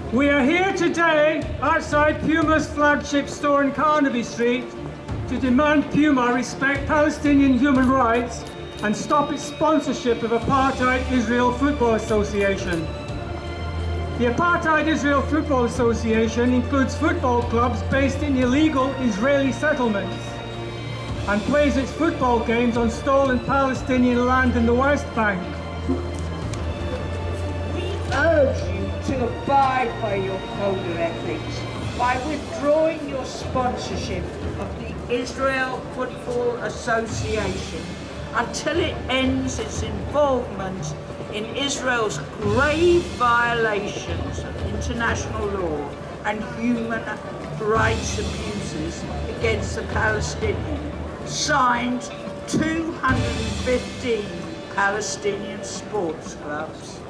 We are here today outside Puma's flagship store in Carnaby Street to demand Puma respect Palestinian human rights and stop its sponsorship of Apartheid Israel Football Association. The Apartheid Israel Football Association includes football clubs based in illegal Israeli settlements and plays its football games on stolen Palestinian land in the West Bank. We urge you to abide by your code of ethics by withdrawing your sponsorship of the Israel Football Association until it ends its involvement in Israel's grave violations of international law and human rights abuses against the Palestinians. Signed 215 Palestinian sports clubs.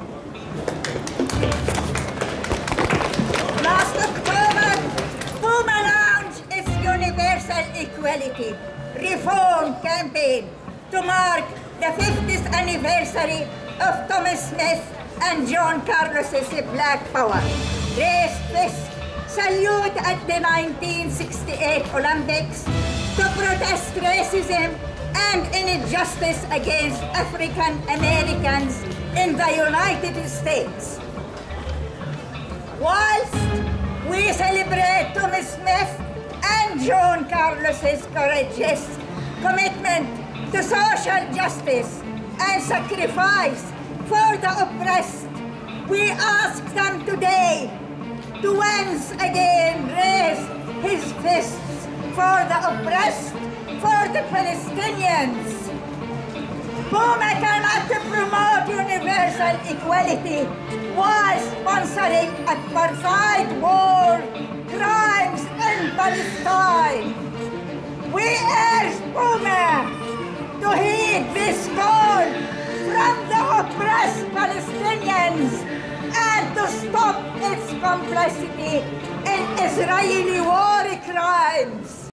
Last October, Puma launched its Universal Equality Reform campaign to mark the 50th anniversary of Thomas Smith and John Carlos's Black Power. Raise fist salute at the 1968 Olympics to protest racism and injustice against African Americans in the United States. Whilst we celebrate Thomas Smith and John Carlos's courageous commitment to social justice and sacrifice for the oppressed, we ask them today to once again raise his fists for the oppressed, for the Palestinians. Puma cannot promote universal equality while sponsoring apartheid war crimes in Palestine. We urge Puma to heed this call from the oppressed Palestinians and to stop its complicity in Israeli war crimes.